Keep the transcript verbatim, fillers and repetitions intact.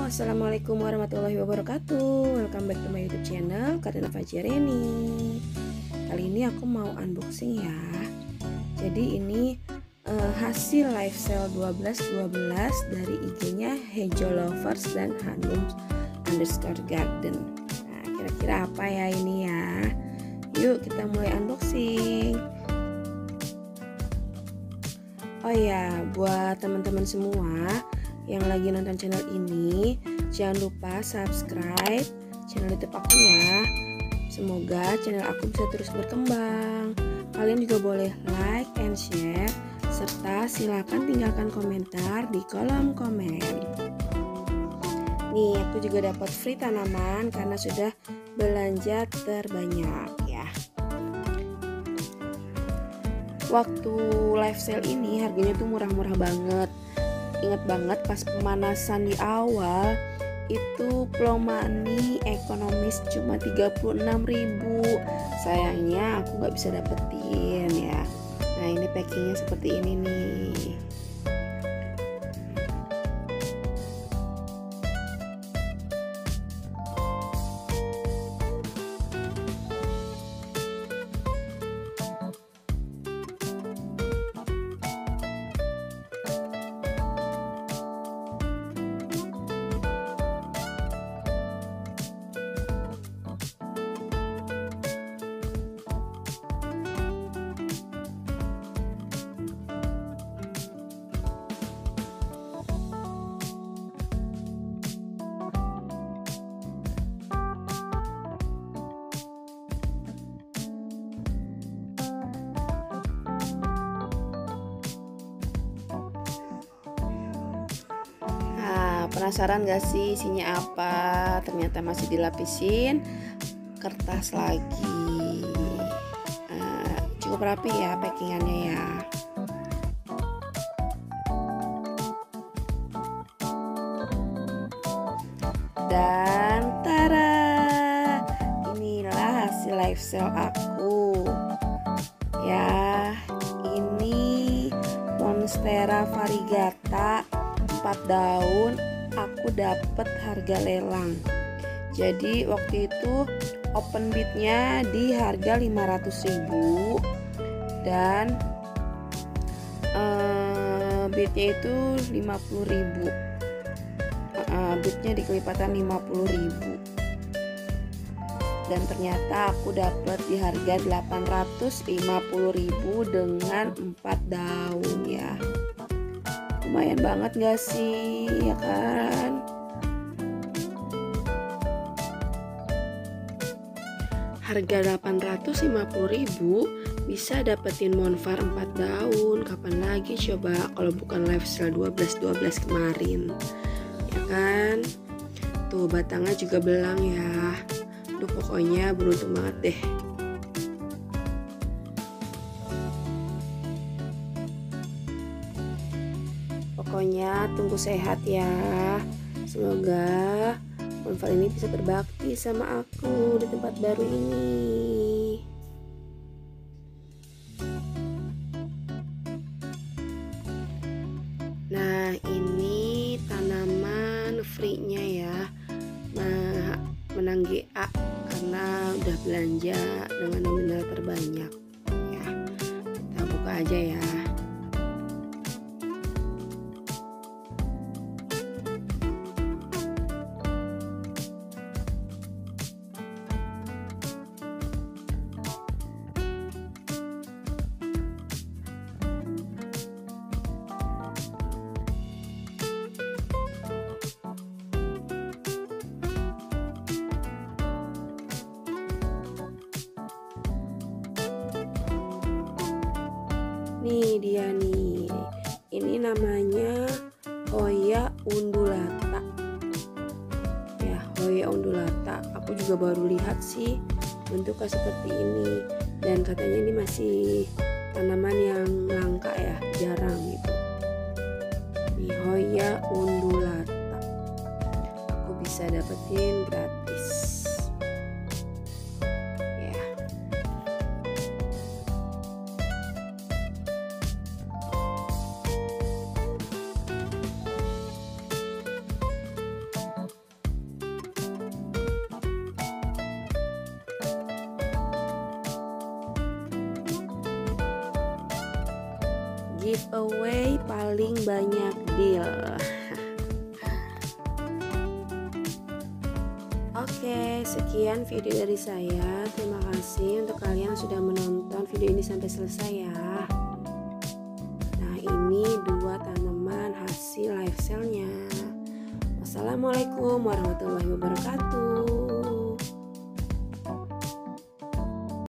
Assalamualaikum warahmatullahi wabarakatuh. Welcome back to my YouTube channel Karina Fajareni. Kali ini aku mau unboxing ya. Jadi ini uh, hasil live sale dua belas dua belas dari I G-nya Hejo Lovers dan Hanum underscore garden. Nah, kira-kira apa ya ini ya? Yuk kita mulai unboxing. Oh ya, buat teman-teman semua yang lagi nonton channel ini, jangan lupa subscribe channel YouTube aku ya. Semoga channel aku bisa terus berkembang. Kalian juga boleh like and share, serta silakan tinggalkan komentar di kolom komen. Nih, aku juga dapat free tanaman karena sudah belanja terbanyak ya. Waktu live sale ini harganya tuh murah-murah banget. Ingat banget pas pemanasan di awal itu Plomani ekonomis cuma tiga puluh enam ribu. Sayangnya aku nggak bisa dapetin ya. Nah, ini packingnya seperti ini nih. Penasaran gak sih isinya apa? Ternyata masih dilapisin kertas lagi. uh, Cukup rapi ya packingannya ya. Dan tara, inilah hasil live sale aku ya. Ini Monstera variegata empat daun. Aku dapat harga lelang. Jadi waktu itu open bidnya di harga lima ratus ribu dan uh, bidnya itu lima puluh ribu. Uh, bidnya di kelipatan lima puluh ribu. Dan ternyata aku dapat di harga delapan ratus lima puluh ribu dengan empat daun ya. Lumayan banget gak sih, ya kan? Harga delapan ratus lima puluh ribu bisa dapetin Monfar empat daun. Kapan lagi coba kalau bukan live sale dua belas dua belas kemarin, ya kan? Tuh batangnya juga belang ya. Duh, pokoknya beruntung banget deh. Pokoknya tunggu sehat ya. Semoga Monfar ini bisa berbakti sama aku di tempat baru ini. Nah, ini tanaman free-nya ya. Nah, menang G A karena udah belanja dengan nominal terbanyak ya. Kita buka aja ya. Nih dia nih, ini namanya Hoya undulata ya, Hoya undulata. Aku juga baru lihat sih bentuknya seperti ini, dan katanya ini masih tanaman yang langka ya, jarang gitu. Nih Hoya undulata, aku bisa dapetin gratis. giveaway paling banyak deal. Oke, sekian video dari saya. Terima kasih untuk kalian yang sudah menonton video ini sampai selesai ya. Nah, ini dua tanaman hasil live sale-nya. Wassalamualaikum warahmatullahi wabarakatuh.